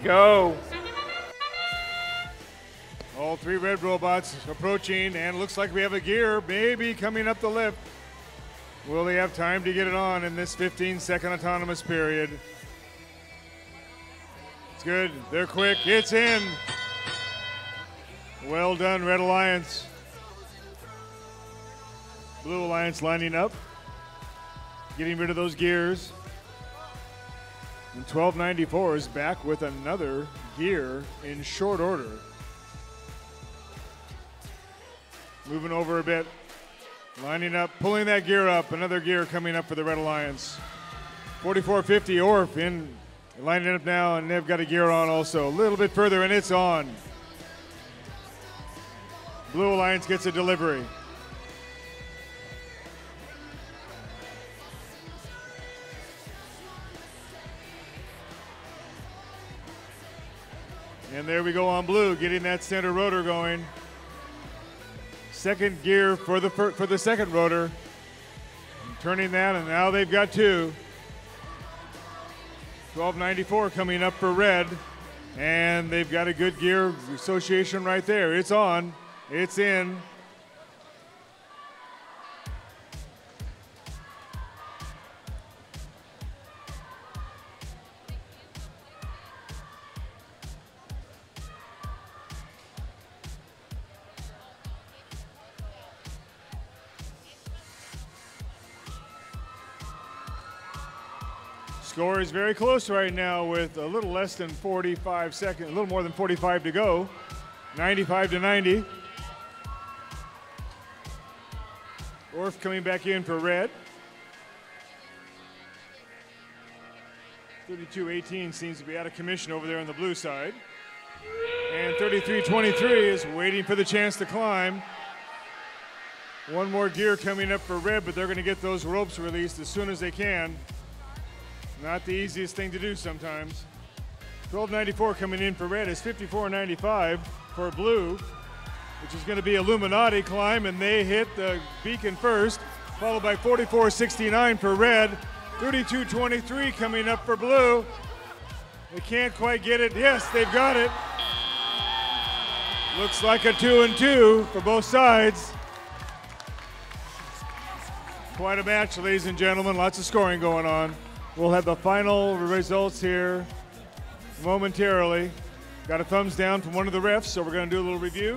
Go. All three red robots approaching, and looks like we have a gear maybe coming up the lip. Will they have time to get it on in this 15-second autonomous period? It's good. They're quick. It's in. Well done, Red Alliance. Blue Alliance lining up, getting rid of those gears. And 1294 is back with another gear in short order. Moving over a bit, lining up, pulling that gear up. Another gear coming up for the Red Alliance. 4450 Orf in, lining up now, and they've got a gear on also. A little bit further, and it's on. Blue Alliance gets a delivery. And there we go on blue, getting that center rotor going. Second gear for the second rotor. Turning that, and now they've got two. 1294 coming up for red. And they've got a good gear association right there. It's on, it's in. Score is very close right now with a little less than 45 seconds, a little more than 45 to go. 95 to 90. Orf coming back in for red. 32-18 seems to be out of commission over there on the blue side. And 33-23 is waiting for the chance to climb. One more gear coming up for red, but they're going to get those ropes released as soon as they can. Not the easiest thing to do sometimes. 1294 coming in for red is 54.95 for blue, which is going to be Illuminati climb, and they hit the beacon first, followed by 44.69 for red. 32.23 coming up for blue. They can't quite get it. Yes, they've got it. Looks like a 2-2 for both sides. Quite a match, ladies and gentlemen. Lots of scoring going on. We'll have the final results here momentarily. Got a thumbs down from one of the refs, so we're going to do a little review.